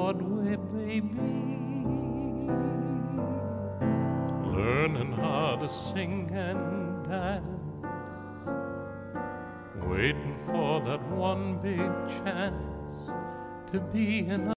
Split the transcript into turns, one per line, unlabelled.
Broadway, baby, learning how to sing and dance, waiting for that one big chance to be in